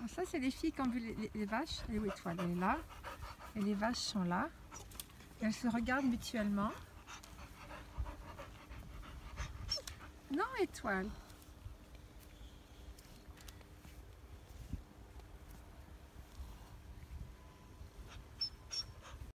Alors ça, c'est les filles qui ont vu les vaches. Et où Étoile? Elle est là. Et les vaches sont là. Et elles se regardent mutuellement. Non, Étoile.